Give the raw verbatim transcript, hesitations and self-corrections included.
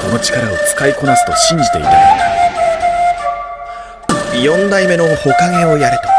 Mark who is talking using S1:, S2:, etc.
S1: その力を使いこなすと信じていたからだ。四代目の火影をやれと。